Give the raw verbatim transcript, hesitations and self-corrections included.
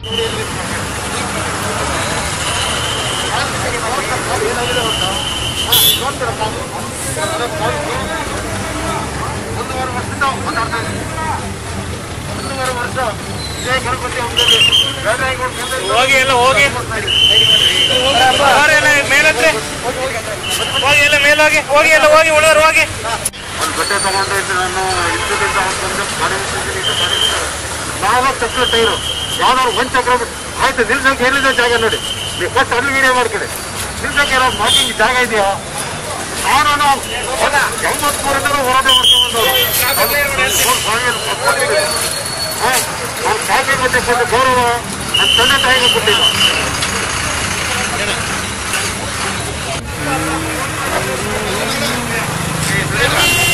ಒಂದೂವರೆ ವರ್ಷದಿಂದ ಮಾತಾಡ್ತಾ ಇದ್ದೀವಿ. ಒಂದೂವರೆ ವರ್ಷ ಇದೇ ಗಣಪತಿ ಹಬ್ಬದಲ್ಲಿ ಹೋಗಿ ಎಲ್ಲ ಹೋಗಿ ಮೇಲತ್ತೆ ಹೋಗಿ ಎಲ್ಲ ಮೇಲೋಗಿ ಹೋಗಿ ಎಲ್ಲ ಹೋಗಿ ಉಳಿದ್ರು ಹೋಗಿ ಒಂದು ಬಟ್ಟೆ ತಗೊಂಡೈತೆ ನಾನು ಇಷ್ಟದಿಂದ ಬಂದು ಗಾಡಿ ನಾಲ್ಕು ಚಕ್ರ ಟೈರು ಯಾವ್ದಾದ್ರು ಒಂದು ಚಕ್ರ ಆಯ್ತು ನಿಲ್ಸಕ್ಕೆ ಹೇಳಿದ ಜಾಗ ನೋಡಿ ನೀವು ಫಸ್ಟ್ ಅಲ್ಲಿ ವಿಡಿಯೋ ಮಾಡ್ಕೊಳ್ಳಿ ನಿಲ್ಸಕ್ಕೆ ಏನೋ ಮಾರ್ಕಿಂಗ್ ಜಾಗ ಇದೆಯಾ ನಾನು ಎಂಬತ್ಮೂರರಿಂದ ಹೋರಾಟ ಮಾಡ್ಕೊಂಡು ಹಾಂ ನಾನು ಕಾಫಿ ಮತ್ತೆ ಕೊಟ್ಟು ಗೌರವ ನನ್ನ ತಂದೆ ತಾಯಿಗೆ ಕೊಟ್ಟಿಲ್ಲ